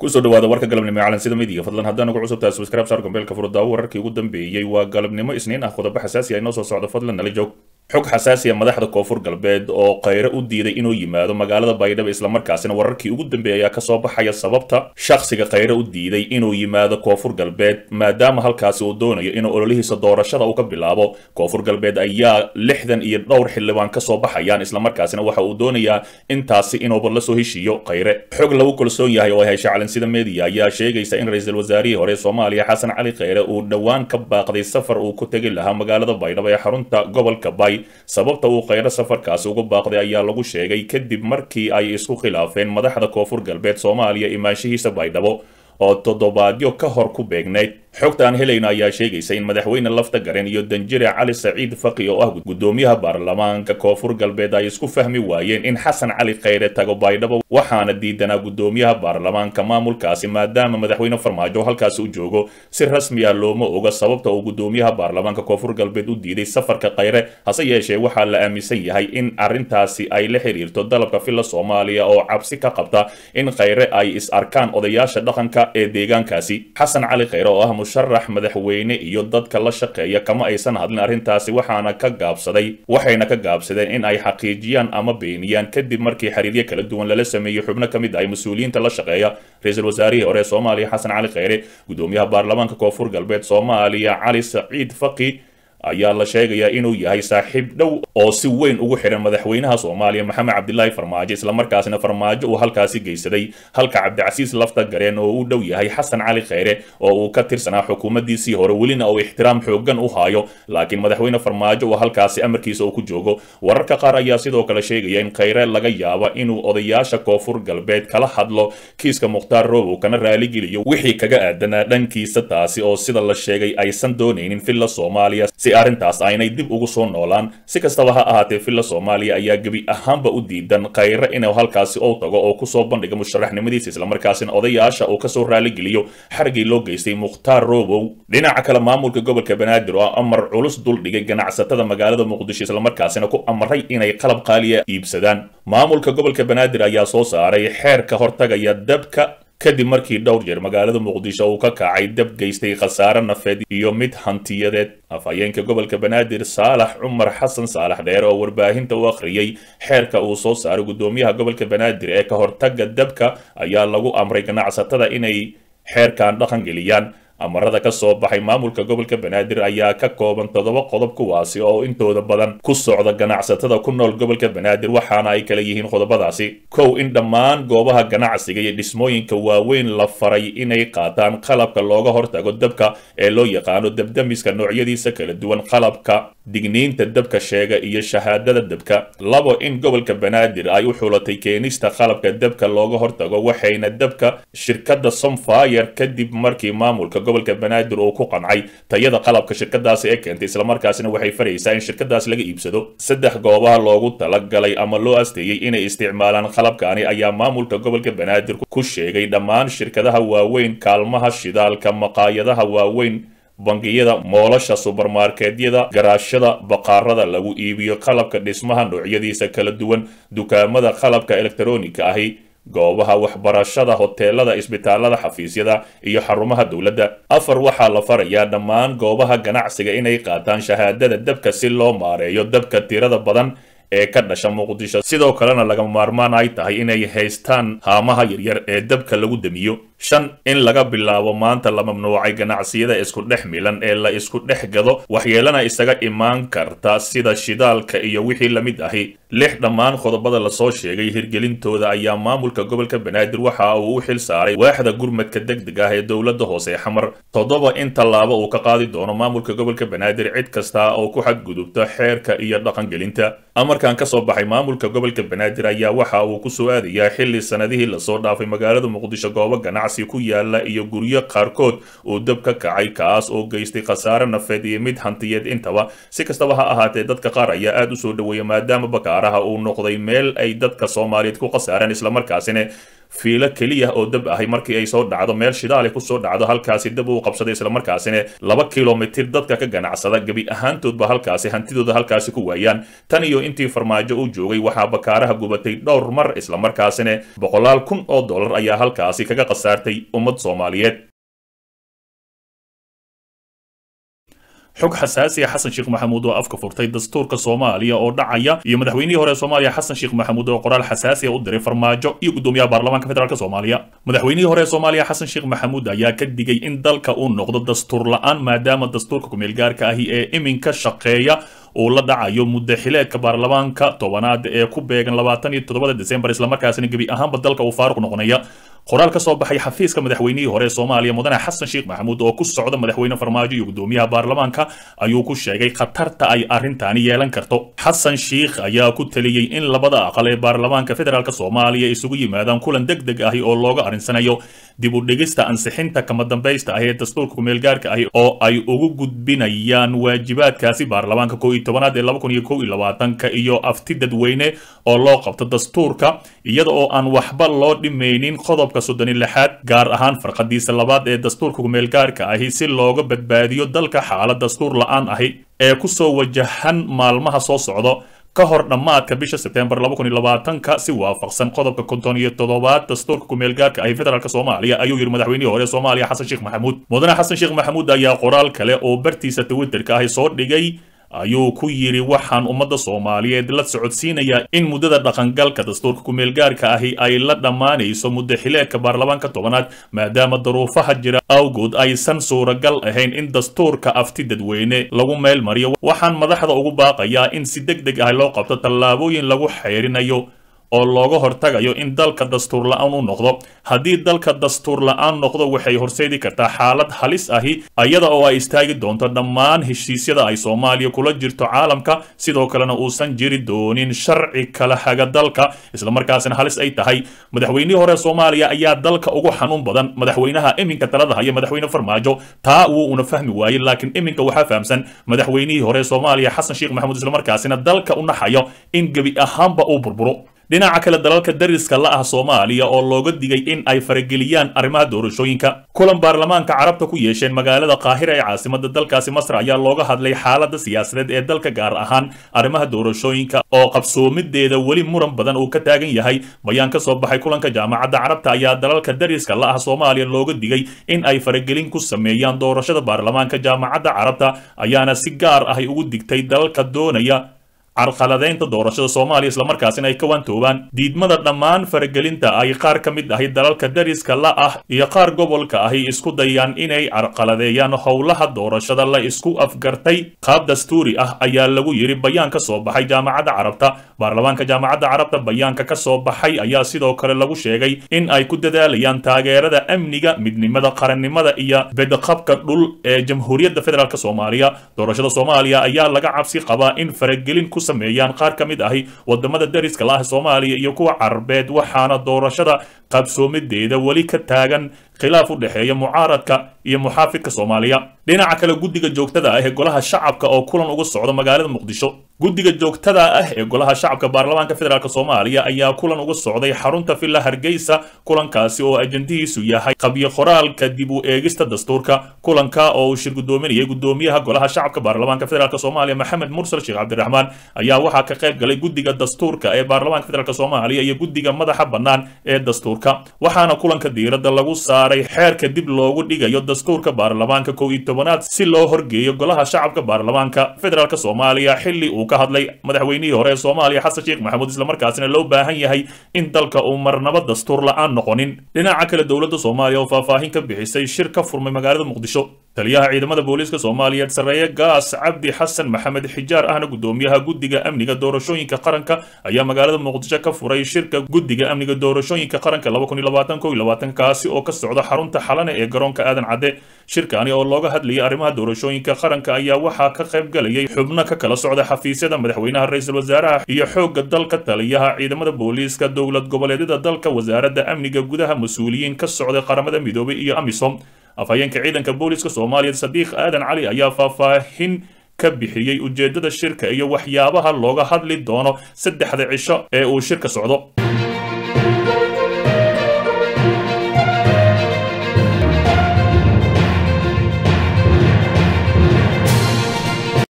kusoo dhawaada warka galabnimo caalan sida midiga fadlan haddaan ugu cusubtahay subscribe saar gombeelka furda wararkii ugu dambeeyay waa galabnimo isniin ah qodobo xasaasi ah inoo soo socdo fadlan nala joog xog xasaasi ah madaxda koonfur galbeed oo qayre u diiday inuu yimaado magaalada baydhabo isla markaasina wararkii ugu dambeeyay ayaa ka soo baxaya sababta shakhsiga qayre u diiday inuu yimaado koonfur galbeed maadaama halkaasi uu doonayo inuu ololihiisa doorashada uu ka bilaabo koonfur galbeed ayaa 60 iyo dhowr xildhibaan ka soo baxayaan isla markaasina waxa uu doonayaa intaasi inuu la soo heshiiyo qayre xog lagu kalsoon yahay oo ay heshay caalan sida media ayaa sheegaysa in ra'iisul wasaarihii hore Soomaaliya Xasan Cali Khayre uu dhawaan ka baaqday safar uu ku tagi lahaa magaalada baydhabo ee xarunta gobolka Bay sababta uu Khayre safarkaasi uga baaqday ayaa lagu sheegay kadib markii ay isku khilaafeen madaxda koonfur galbeed Soomaaliya imaanshihiisa baydhabo oo toddobaadyo ka hor ku beegneyd xogta aan helayna ayaa sheegaysa in madaxweyne lafta garen iyo danjire Cali Saciid Faqi oo ah gudoomiyaha baarlamaanka koonfur galbeed ay isku fahmi waayeen in Xasan Cali Khayre tago baydhabo waxaana diidanaa gudoomiyaha baarlamaanka maamulkaasi maadaama madaxweyne Farmaajo halkaasi u joogo si rasmi ah looma oga sababta uu gudoomiyaha baarlamaanka koonfur galbeed u diiday safarka Khayre hase yeeshee waxaa la aaminsan yahay in arrintaasi ay la xiriirto dalabka filla Soomaaliya oo cabsi ka qabta in Khayre ay is arkaan odayaasha dhaqanka ee deegaankaasi Xasan Cali Khayre oo ah musharax madaxweyne iyo dadka la shaqeeya kama aysan hadlin arrintaasi waxayna ka gaabsadeen in ay xaqiijiyaan ama beeniyaan kadib markii xiriiryo kala duwan lala sameeyay xubno kamid ah mas'uuliyiinta la shaqeeya ra'iisul wasaarihii hore Soomaaliya Xasan Cali Khayre gudoomiyaha baarlamaanka koonfur galbeed Soomaaliya Cali Saciid Faqi ayaa la sheegayaa inuu yahay saaxiib dhow oo si weyn ugu xiran madaxweynaha Soomaaliya Maxamed Cabdullaahi Farmaajo isla markaasina Farmaajo uu halkaasi geysaday halka Cabdicasiis lafta gareen oo uu dhow yahay Xasan Cali Khayre oo uu ka tirsanaa xukuumaddiisii hore welina uu ixtiraam xooggan u hayo laakiin madaxweyne Farmaajo uu halkaasi amarkiisa uu ku joogo wararka qaar ayaa sidoo kale sheegaya in Khayre laga yaabo inuu odayaasha koonfur galbeed kala hadlo kiiska Mukhtaar Roobo kana raali geliyo wixii kaga aadanaa dhankiisa taasi oo sida la sheegay aysan doonaynin filla Soomaaliya arrintaas aynay dib ugu soo noolaan si kastaba ha ahaatee filla Soomaaliya ayaa gabi ahaanba u diidan Khayre inuu halkaasi oo tago oo ku soo bandhiga musharaxnimadiisa isla markaasina odayaasha uu ka soo raali geliyo xarigii loo geystay Mukhtaar Roobo dhinaca kale maamulka gobolka Banaadir oo amar culus dul dhigay ganacsatada magaalada Muqdisho isla markaasina ku amray inay qalab qaaliya iibsadaan maamulka gobolka Banaadir ayaa soo saaray xeer ka hortagaya dabka kadib markii dhowr jeer magaalada Muqdisho uu ka kacay dab geystay khasaare nafeed iyo mid hantiyadeed afhayeenka gobolka Banaadir Saalax Cumar Xasan Saalax dheer oo warbaahinta u akhriyay xeerka uu soo saaray gudoomiyaha gobolka Banaadir ee ka hortagga dabka ayaa lagu amray ganacsatada inay xeerkan dhaqan geliyaan amarada ka soo baxay maamulka gobolka Banaadir ayaa ka kooban 7 qodob kuwaasi oo intooda badan ku socda ganacsatada ku nool gobolka Banaadir waxaana ay kala yihiin qodobadaasi kow in dhammaan goobaha ganacsiga iyo dhismooyinka waaweyn la faray inay qaataan qalabka looga hortago dabka ee loo yaqaano dabdamiska noocyadiisa kala duwan qalabka digniinta dabka sheega iyo shahaadada dabka labo in gobolka Banaadir ay u xulatay keenista qalabka dabka looga hortago waxayna dabka shirkadda Somfire kadib markii maamulka gobolka Banaadir uu ku qancay tayada qalabka shirkadaasi ee keentay isla markaasina waxay faraysaa in shirkadaas laga iibsado saddex goobaha loogu talagalay ama loo asteeyay inay isticmaalaan qalabkaani ayaa maamulka gobolka Banaadir ku sheegay dhammaan shirkadaha waaweyn kaalmaha shidaalka maqaayadaha waaweyn bangiyada moolasha supermarketyada garaashada baqaarada lagu iibiyo qalabka dhismaha noocyadiisa kala duwan dukaamada qalabka elektarooniga ahi goobaha waxbarashada hoteelada isbitaalada xafiisyada iyo xarumaha dawladda afar waxaa la farayaa dhammaan goobaha ganacsiga inay qaataan shahaadada dabka si loo maareeyo dabka tirada badan ee ka dhasha Muqdisho sidoo kalena laga maarmaan ay tahay inay haystaan haamaha yaryar ee dabka lagu damiyo shan in laga bilaabo maanta la mamnuucay ganacsiyada isku dhex milan ee la isku dhex gado waxyeelana isaga imaan karta sida shidaalka iyo wixii la mid ahi lix dhammaan qodobada la soo sheegay hirgelintooda ayaa maamulka gobolka Banaadir waxa uu u xil saaray waaxda gurmadka degdega ah ee dawladda hoose xamar toddoba in tallaabo uu ka qaadi doono maamulka gobolka Banaadir cid kasta oo ku xadgudubta xeerka iyo dhaqan gelinta amarkan ka soo baxay maamulka gobolka Banaadir ayaa waxa uu ku soo aadayaa xilli sanadihii la soo dhaafay magaalada Muqdisho goobo ganacsi ku yaala iyo guryo qaarkood oo dab ka kacay kaas oo geystay khasaare nafeed iyo mid hantiyeed intaba si kastaba ha ahaatee dadka qaar ayaa aad u soo dhaweeyay maadaama bakaaraha uu noqday meel ay dadka Soomaaliyeed ku qasaareen isla markaasina fiilo keliya oo dab ahay markii ay soo dhacdo meel shidaali ku soo dhacdo halkaasi dab uu qabsaday isla markaasina 2 kilomitir dadka ka ganacsada gabi ahaantoodba halkaasi hantidooda halkaasi ku waayaan tan iyo intii farmaajo uu joogay waxaa bakaaraha gubatay dhowr mar isla markaasina boqolaal kun oo dollar ayaa halkaasi kaga qasaartay ummad Soomaaliyeed xog xasaasi ah xasan sheekh maxamuud oo afka furtay dastuurka Soomaaliya oo dhacaya iyo madaxweynihii hore Soomaaliya xasan sheekh maxamuud oo qoraal xasaasi ah u diray farmaajo iyo gudoomiyaha baarlamaanka federaalka Soomaaliya madaxweynihii hore Soomaaliya xasan sheekh maxamuud ayaa ka digay in dalka uu noqdo dastuur la'aan maadaama dastuurka ku meel gaarka ah ee iminka shaqeeya oo la dhacayo muddo xileedka baarlamaanka tobanaad ee ku beegan 27 December isla markaasina gabi ahaanba dalka uu faaruq noqonaya qoraal ka soo baxay xafiiska madaxweynihii hore Soomaaliya mudane xasan sheekh maxamuud oo ku socda madaxweyne farmaajo iyo gudoomiyaha baarlamaanka ayuu ku sheegay khatarta ay arintani yeelan karto xasan sheekh ayaa ku taliyay in labada aqal ee baarlamaanka federaalka Soomaaliya isugu yimaadaan kulan degdeg ah oo looga arinsanayo dib u dhigista ansixinta kama dambaysta ah ee dastuurka ku meel gaarka ah oo ay ugu gudbinayaan waajibaadkaasi baarlamaanka 11aad ee 2021 iyo afti dadweyne oo loo qabto dastuurka iyada oo aan waxba loo dhimaynin qodobka 36 gaar ahaan farqadiisa labaad ee dastuurka ku meel gaarka ah si looga badbaadiyo dalka xaalad dastuur la'aan ah ee ku soo wajahan maalmaha soo socdo ka hor dhamaadka bisha September 2020 si waafaqsan qodobka 57 dastuurka ku meel gaarka ah federaalka Soomaaliya ayuu yiri madaxweynihii hore Soomaaliya xasan sheekh maxamuud mudane xasan sheekh maxamuud ayaa qoraal kale oo bartiisa Twitterka ah soo dhigay ayuu ku yiri waxaan ummadda Soomaaliyeed la socodsiinaya in muddada dhaqangalka dastuurka ku meel gaarka ah ay la dhamaanayso muddo xileedka baarlamaanka tobanaad maadaama duruufaha jira awgood aysan suuragal ahayn in dastuurka afti dadweyne lagu meel mariyo waxaan madaxda ugu baaqayaa in si degdeg ah loo qabto tallaabooyin lagu xeerinayo oo looga hortagayo in dalka dastuur la'aan uu noqdo haddii dalka dastuur la'aan noqdo waxay horseedi kartaa xaalad halis ahi ayada oo ay istaagi doonto dhammaan heshiisyada ay Soomaaliya kula jirto caalamka sidoo kalena uusan jiri doonin sharci kala haga dalka isla markaasina halis ay tahay madaxweynihii hore Soomaaliya ayaa dalka ugu xanuun badan madaxweynaha iminka talada haya madaxweyne farmaajo taa uu una fahmi waayay laakiin iminka waxa fahamsan madaxweynihii hore Soomaaliya xasan sheekh maxamuud isla markaasina dalka u naxayo in gabi ahaanba uu burburo dhinaca kale dalalka dariska la ah Soomaaliya oo looga digay in ay farageliyaan arrimaha doorashooyinka kulan baarlamaanka carabta ku yeesheen magaalada Qaahira ee caasimadda dalkaasi Masar ayaa looga hadlay xaaladda siyaasadeed ee dalka gaar ahaan arrimaha doorashooyinka oo qabsoomideeda wali muran badan uu ka taagan yahay bayaan ka soo baxay kulanka jaamacadda carabta ayaa dalalka dariska la ah Soomaaliya looga digay in ay faragelin ku sameeyaan doorashada baarlamaanka jaamacadda carabta ayaana si gaar ah ugu digtay dalalka doonaya carqaladeynta doorashada Soomaaliya isla markaasina ay ka wantoobaan diidmada dhammaan faragelinta ay qaar ka mid ah dalalka dariska la ah iyo qaar gobolka ah isku dayaan inay carqaladeeyaan howlaha doorashada la isku afgartay qaab dastuuri ah ayaa lagu yiri bayaan ka soo baxay jaamacadda carabta baarlamaanka jaamacadda carabta bayaanka ka soo baxay ayaa sidoo kale lagu sheegay in ay ku dadaalayaan taageerada amniga midnimada qarannimada iyo badqabka dhul ee jamhuuriyadda federaalka Soomaaliya doorashada Soomaaliya ayaa laga cabsi qabaa in faragelin ku sameeyaan qaar ka mid ah wadamada dariska la ah Soomaaliya iyo kuwa Carbeed waxaana doorashada qabsoomideeda wali ka taagan khilaaf u dhaxeeya mucaaradka iyo muxaafidka Soomaaliya dhinaca kale guddiga joogtada ah ee golaha shacabka oo kulan uga socda magaalada Muqdisho guddiga joogtada ah ee golaha shacabka baarlamaanka federaalka Soomaaliya ayaa kulan uga socday xarunta Villa Hargeysa kulankaasi oo ajandihiisu yahay qabyo qoraalka dib u eegista dastuurka kulanka oo shir gudoominayay gudoomiyaha golaha shacabka baarlamaanka federaalka Soomaaliya Maxamed Mursal Sheekh Cabdiraxmaan ayaa waxa ka qayb galay guddiga dastuurka ee baarlamaanka federaalka Soomaaliya iyo guddiga madaxa bannaan ee dastuurka waxaana kulanka diiradda lagu saaray xeerka dib loogu dhigayo dastuurka baarlamaanka 11aad si loo horgeeyo golaha shacabka baarlamaanka federaalka Soomaaliya xilli uu ka hadlay madaxweynihii hore Soomaaliya xasan sheekh maxamuud isla markaasina loo baahan yahay in dalka uu marnaba dastuur la'aan noqonin dhinaca kale dawladda Soomaaliya oo faahfaahin ka bixisay shir ka furmay magaalada Muqdisho taliyaha ciidamada booliska Soomaaliyeed sareeya gaas Cabdi Xasan Maxamed Xijaar ahna gudoomiyaha guddiga amniga doorashooyinka qaranka ayaa magaalada Muqdisho ka furay shirka guddiga amniga doorashooyinka qaranka 2021 kaasi oo ka socda xarunta xalane ee garoonka aadan cadde shirkani oo looga hadlayay arrimaha doorashooyinka qaranka ayaa waxaa ka qayb galayay xubno ka kala socda xafiisyada madaxweynaha ra'iisul wasaaraha iyo xoogga dalka taliyaha ciidamada booliska dowlad goboleedyada dalka wasaaradda amniga gudaha mas'uuliyiin ka socda qaramada midoobay iyo AMISOM afhayeenka ciidanka booliska Soomaaliyeed Sadiq Aadan Cali ayaa faahfaahin ka bixiyay ujeedada shirka iyo waxyaabaha looga hadli doono 3 cisho ee uu shirka socdo